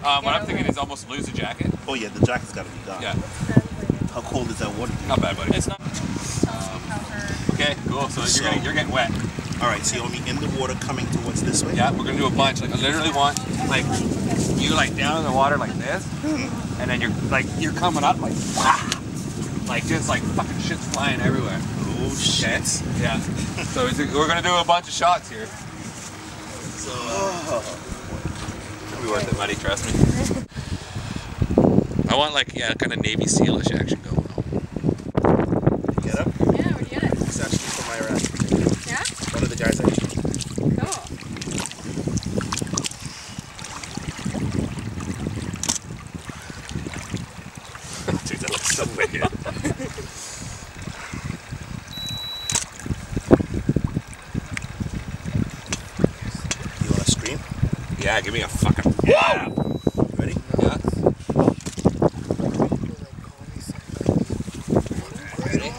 What I'm thinking is almost lose the jacket. Oh yeah, the jacket's got to be gone. Yeah. How cold is that water? Not bad, buddy. It's not. Okay, cool. So you're getting wet. All right, so you want me in the water coming towards this way? Yeah, we're gonna do a bunch. Like I literally want like you like down in the water like this, and then you're coming up like like just like fucking shit's flying everywhere. Oh shit. Okay? Yeah. So we're gonna do a bunch of shots here. So it'll be worth it, buddy. Trust me. I want like kind of Navy SEAL-ish action going on. Get up. Yeah, where'd you get it? It's actually from Iraq. Yeah? One of the guys I Cool. Dude, that looks so wicked. You want to scream? Yeah, give me a fucking yeah. Ready? Yeah. Ready?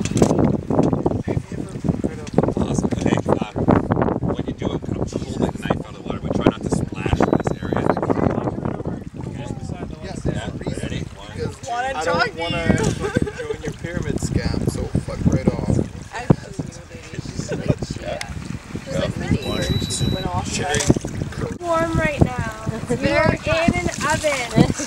Awesome. Hey, when you do it, kind of hold like a knife out of the water, but try not to splash in this area. Yeah. Ready? I don't want to join your pyramid scam, so fuck right off. Warm right now. We're in an oven.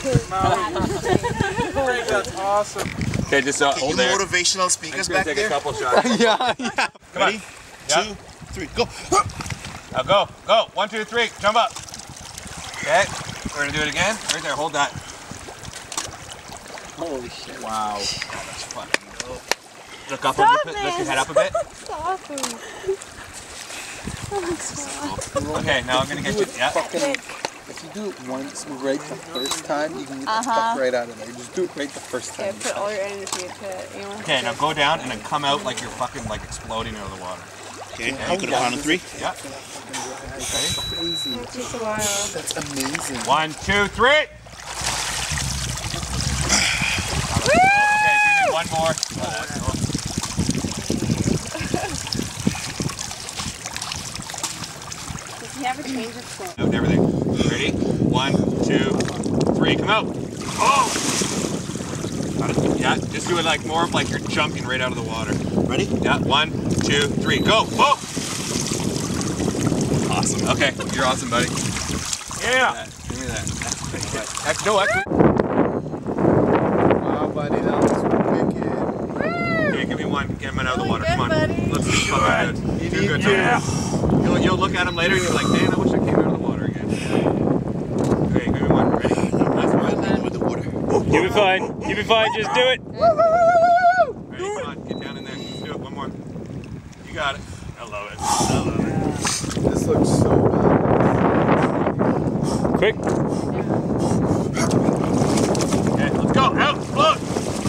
That's awesome. Okay, just hold there. Motivational speakers I'm just back gonna take there. a couple shots. Yeah. Come on. Ready? 2, 3, go. Now go. Go. 1, 2, 3. Jump up. Okay. We're gonna do it again. Right there. Hold that. Holy shit. Wow. That's fucking dope. Look up a bit. Lift your head up a bit. Okay, now I'm gonna get you. Yeah. If you do it once right the first time, you can get the fuck right out of there. Just do it right the first time. Yeah, put all your energy into it. Okay, now go down and then come out like you're fucking like exploding out of the water. Okay, I'm gonna count to 3. Yeah. That's crazy. It takes a while. That's amazing. 1, 2, 3. Okay, give me one more. Does he have a change of clothes? Out everything. Ready? 1, 2, 3. Come out. Oh! Got it. Yeah, just do it like more of like you're jumping right out of the water. Ready? Yeah, 1, 2, 3. Go! Whoa! Awesome. Okay, you're awesome, buddy. Yeah! Give me that. No, actually. Wow, buddy, that was wicked. Okay, give me one. Get him out of the water. Good, Come on. buddy. Let's do fucking good. Do good. Yeah. You'll look at him later and you're like, man, I wish I came out of the water again. Okay, give me one. Ready? Last one. With the water. You'll be fine. You'll be fine. Just do it. Ready? Come on. Get down in there. Let's do it. One more. You got it. I love it. I love it. This looks so bad. Quick. Okay, let's go. Out. Float.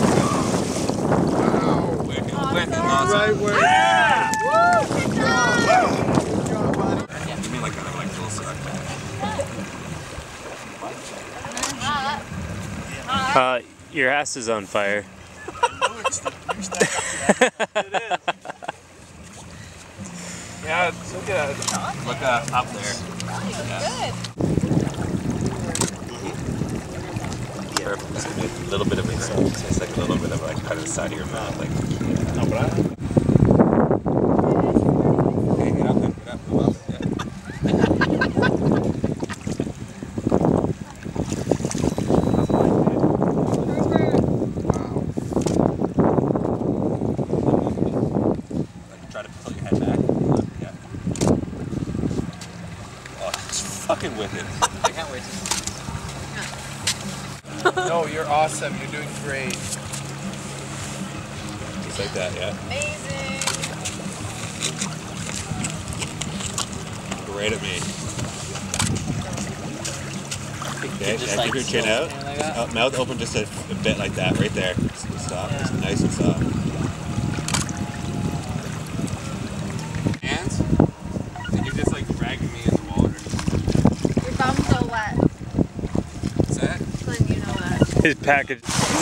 Wow. Wicked. Awesome. Right where. Yeah! Woo! Good job! Give me like a little sec. Your ass is on fire. Yeah, look at it. Look up there. Good. Perfect. Just a little bit of massage. It's like a little bit of like kind of the side of your mouth. Like, yeah. Okay, get up then. Get up. Move up. Yeah. Like, try to tilt your head back. Yeah. Oh, it's fucking wicked. I can't wait to. No, you're awesome. You're doing great. Just like that, yeah. Amazing. Right at me. Okay, Just now like keep your chin out. like that? Mouth open just a bit like that, right there. Stop. Just nice and soft. Hands? And you're just like dragging me in the water. Your thumb's so wet. What's that? Glenn, you know that. His package.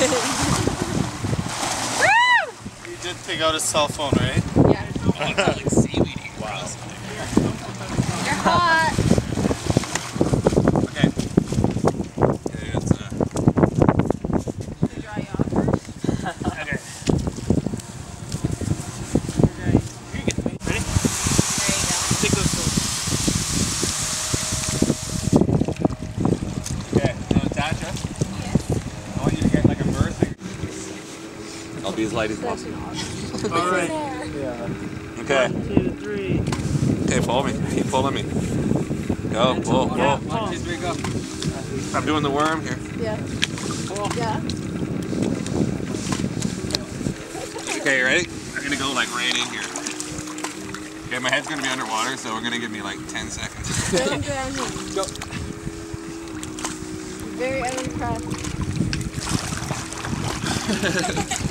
You did take out his cell phone, right? Yeah. Oh, it's like seaweedy. Wow. You're hot. Okay. as light as possible. All right. Okay. 1, 2, 3. Okay, follow me. Keep following me. Go, pull, pull. Yeah, 1, 2, 3, go. I'm doing the worm here. Yeah. Yeah. Okay, you ready? I'm gonna go like right in here. Okay, my head's gonna be underwater, so we're gonna give me like 10 seconds. Don't drown him. Go. Very unimpressed.